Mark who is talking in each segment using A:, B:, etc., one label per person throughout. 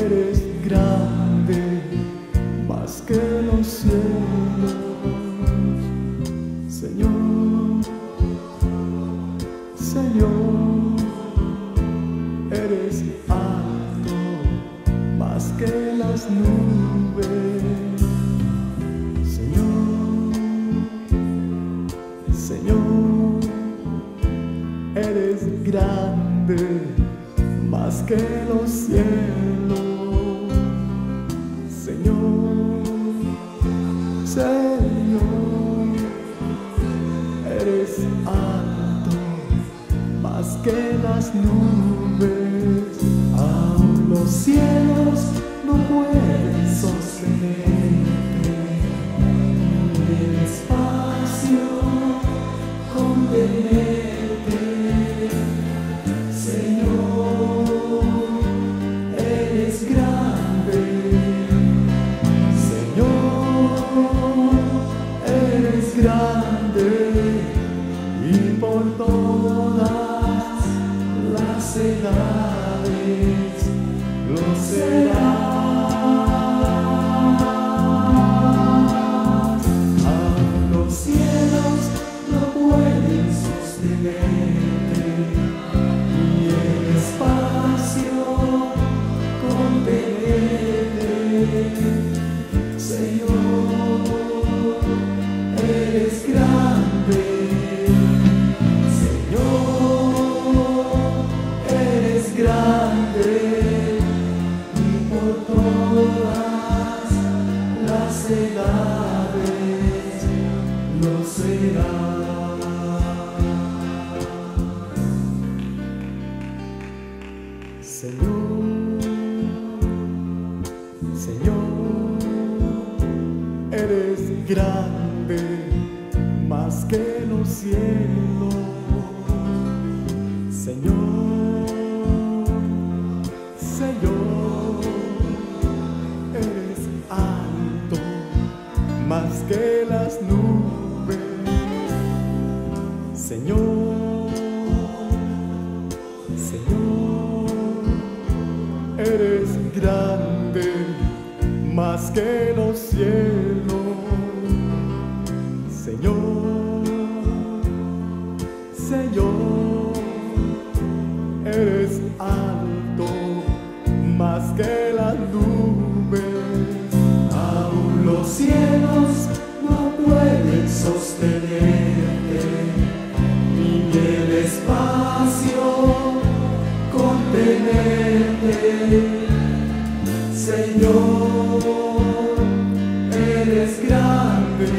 A: eres grande, más que los cielos, Señor, Señor, eres alto, más que las nubes, Señor, Señor, eres grande, más que los cielos, Señor, Señor, eres alto, más que las nubes. Aún los cielos no pueden sostenerte, ni el espacio contenerte, Señor, eres grande, Señor, eres grande, y por todas las edades lo serás. Aún los cielos no pueden sostenerte, ni el espacio contenerte, Señor, eres grande, Señor, eres grande, y por todas las edades lo serás. Señor, Señor, eres grande, más que los cielos, Señor, Señor, eres alto, más que las nubes, Señor, Señor, eres grande, más que los cielos, Señor, Señor, eres alto, más que las nubes. Aún los cielos no pueden sostenerte, ni el espacio contenerte, Señor, eres grande,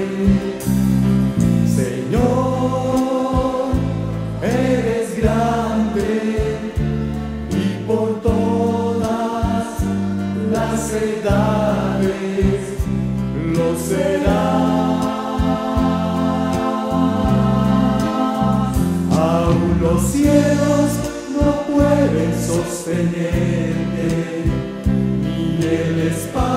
A: Señor, eres grande, y por todas las edades lo serás. Aún los cielos no pueden sostenerte, ni el espacio